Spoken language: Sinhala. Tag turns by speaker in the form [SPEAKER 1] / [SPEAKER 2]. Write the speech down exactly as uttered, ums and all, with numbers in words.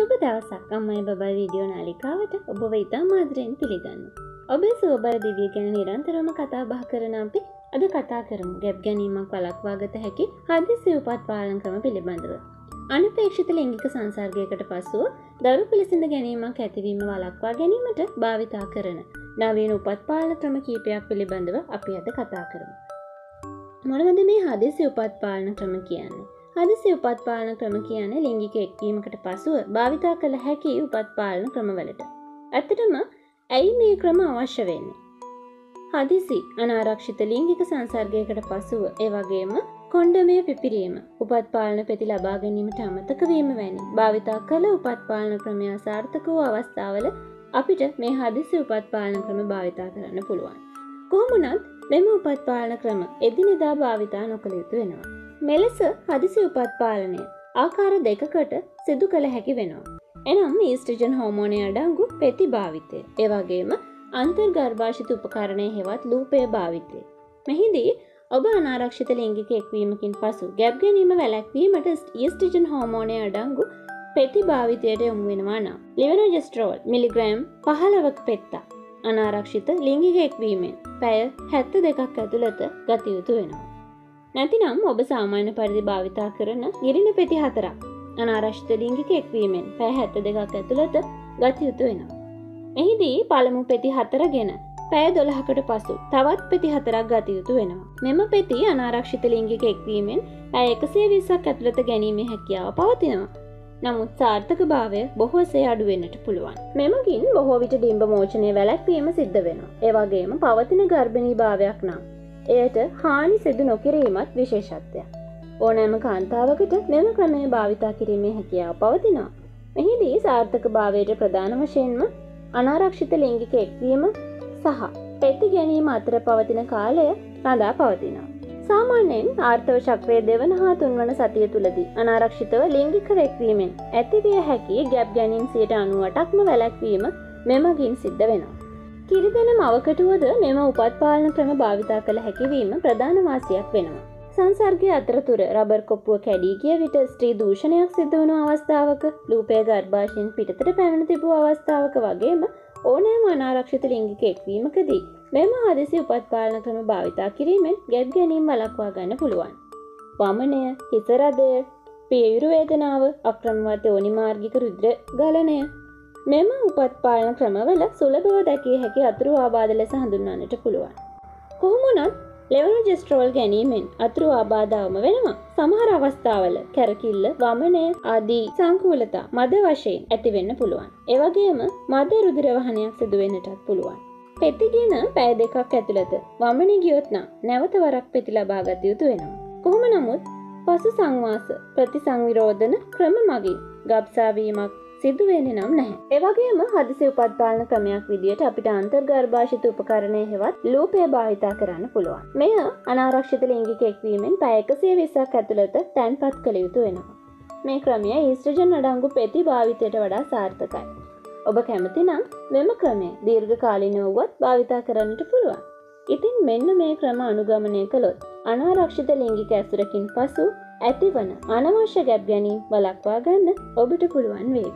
[SPEAKER 1] සුබ දවසක් අම්මයි බබයි වීඩියෝ නාලිකාවට ඔබව ඉතාම ආදරයෙන් පිළිගන්නවා. ඔබේ සුවබර දිවිය ගැන නිරන්තරවම කතා බහ කරන අපි අද කතා කරමු ගැබ් ගැනීමක් වළක්වා ගත හැකි හදිසි උපත් පාලන ක්‍රම පිළිබඳව. අනපේක්ෂිත ලිංගික සංසර්ගයකට පසුව දරු පිළිසිඳ ගැනීමක් ඇතිවීම වළක්වා ගැනීමට භාවිතා කරන නවීන උපත් පාලන ක්‍රම කීපයක් පිළිබඳව අපි අද කතා කරමු. මොනවද මේ හදිසි උපත් පාලන ක්‍රම කියන්නේ? හදිසි උපත් පාලන ක්‍රම කියන්නේ ලිංගික එක්වීමකට පසුව භාවිතා කළ හැකි උපත් පාලන ක්‍රමවලට. ඇත්තටම ඇයි මේ ක්‍රම අවශ්‍ය වෙන්නේ? හදිසි අනාරක්ෂිත ලිංගික සංසර්ගයකට පසුව ඒ වගේම කොණ්ඩමය පිපිරීම, උපත් පාලන පෙති ලබා ගැනීමට අමතක වීම වැනි භාවිතා කළ උපත් පාලන ක්‍රමය අසාර්ථක වූ අවස්ථාවල අපිට මේ හදිසි උපත් පාලන ක්‍රම භාවිතා කරන්න පුළුවන්. කොහොම වුණත් මෙම උපත් පාලන ක්‍රම එදිනෙදා භාවිතා නොකළ යුතු වෙනවා. මෙලෙස හදිසි උපත් පාලනය ආකාර දෙකකට සිදු කළ හැකි වෙනවා. එනම් ඊස්ට්‍රජන් හෝමෝනය අඩංගු පෙති භාවිතය, ඒ වගේම අන්තර්ගර්භාෂිත උපකරණය හෙවත් ලූපය භාවිතය. මෙහිදී ඔබ අනාරක්ෂිත ලිංගික එක්වීමකින් පසු ගැබ් ගැනීම වැළැක්වීමට ඊස්ට්‍රජන් හෝමෝනය අඩංගු පෙති භාවිතයට යොමු වෙනවා නම් ලිවනෝජෙස්ටරෝල් මිලිග්‍රෑම් පහළොවක පෙත්තක් අනාරක්ෂිත ලිංගික එක්වීමෙන් පැය හැත්තෑ දෙකක් ඇතුළත ගත යුතු වෙනවා. නැතිනම් ඔබ සාමාන්‍ය පරිදි භාවිතා කරන ගිරින පෙති හතරක් අනාරක්ෂිත ලිංගික එක්වීමෙන් පැය හැත්තෑ දෙකක් ඇතුළත ගත යුතු වෙනවා. මෙහිදී පළමු පෙති හතර ගෙන පැය දොළහකට පසු තවත් පෙති හතරක් ගත යුතු වෙනවා. මෙම පෙති අනාරක්ෂිත ලිංගික එක්වීමෙන් පැය එකසිය විස්සක් ඇතුළත ගැනීමේ හැකියාව පවතිනවා. නමුත් සාර්ථකභාවය බොහෝසේ අඩු වෙන්නට පුළුවන්. මෙමගින් බොහෝ විට ඩිම්බ මෝචනය වැළැක්වීම සිද්ධ වෙනවා. ඒ වගේම පවතින ගර්භණී භාවයක් නම් එයට හානි සිදු නොකිරීමත් විශේෂත්වයක්. ඕනෑම කාන්තාවකට මෙම ක්‍රමය භාවිතා කිරීමේ හැකියාව පවතිනවා. මෙහිදී සාර්ථකභාවයට ප්‍රධාන වශයෙන්ම අනාරක්ෂිත ලිංගික එක්වීම සහ පෙති ගැනීම අතර පවතින කාලය රඳා පවතිනවා. සාමාන්‍යයෙන් ආර්ථව චක්‍රයේ දෙවන හා තුන්වන සතිය තුලදී අනාරක්ෂිතව ලිංගික එක්වීමෙන් ඇතිවිය හැකි ගැබ් ගැනීම සියයට අනූඅටක්ම වැළැක්වීම මෙමගින් සිද්ධ වෙනවා. කිරිදෙන මවකටුවද මෙම උපත් පාලන ක්‍රම භාවිතා කළ හැකිවීම ප්‍රධාන වාසියක් වෙනවා. සංසර්ගය අතරතුර රබර් කොප්පුව කැඩී ගිය විට ස්ත්‍රී දූෂණයක් සිද්ධ වුණු අවස්ථාවක, ලූපය ගර්භාෂයෙන් පිටතට පැමිණ තිබූ අවස්ථාවක වගේම ඕනෑම අනාරක්ෂිත ලිංගික එක්වීමකදී මෙම හදිසි උපත් පාලන ක්‍රම භාවිතා කිරීමෙන් ගැබ් ගැනීම වළක්වා ගන්න පුළුවන්. වමනය, හිස රදය, පියයුරු වේදනාව, අක්‍රමවත් යෝනිමාර්ගික රුධිර ගලණය මෙම උපත් පාලන ක්‍රමවල සුලභව දැකිය හැකි අතුරු ආබාධ ලෙස හඳුන්වන්නට පුළුවන්. කොහොම වුණත් ලෙවනෝජෙස්ටරෝල් ගැනීමෙන් අතුරු ආබාධ අවම වෙනවා. සමහර අවස්ථාවල කැරකිල්ල, වමනය ආදී සංකූලතා මද වශයෙන් ඇති වෙන්න පුළුවන්. ඒ වගේම මද රුධිර වහනයක් සිදු වෙන්නටත් පුළුවන්. පෙතිගෙන පැය දෙකක් ඇතුළත වමනේ ගියොත් නම් නැවත වරක් පෙති ලබා ගත යුතු වෙනවා. කොහොම නමුත් පසු සංවාස ප්‍රතිසංවිරෝධන ක්‍රම මගින් ගබ්සා වීමක් සිදු වෙන්නේ නම් නැහැ. ඒ වගේම හදිසි උපත් පාලන ක්‍රමයක් විදියට අපිට අන්තර්ගර්භාෂිත උපකරණය හෙවත් ලූපය භාවිතා කරන්න පුළුවන්. මෙය අනාරක්ෂිත ලිංගික එක්වීමෙන් පැය එකසිය විස්සක් ඇතුළත තැන්පත් කළ යුතු වෙනවා. මේ ක්‍රමය ඊස්ට්‍රජන් අඩංගු පෙති භාවිතයට වඩා සාර්ථකයි. ඔබ කැමති නම් මෙම ක්‍රමය දීර්ඝකාලීනව වුවත් භාවිතා කරන්නට පුළුවන්. ඉතින් මෙන්න මේ ක්‍රම අනුගමනය කළොත් අනාරක්ෂිත ලිංගික ඇසුරකින් පසු ඇතිවන අනවශ්‍ය ගැබ් ගැනීම වළක්වා ගන්න ඔබට පුළුවන් වේවි.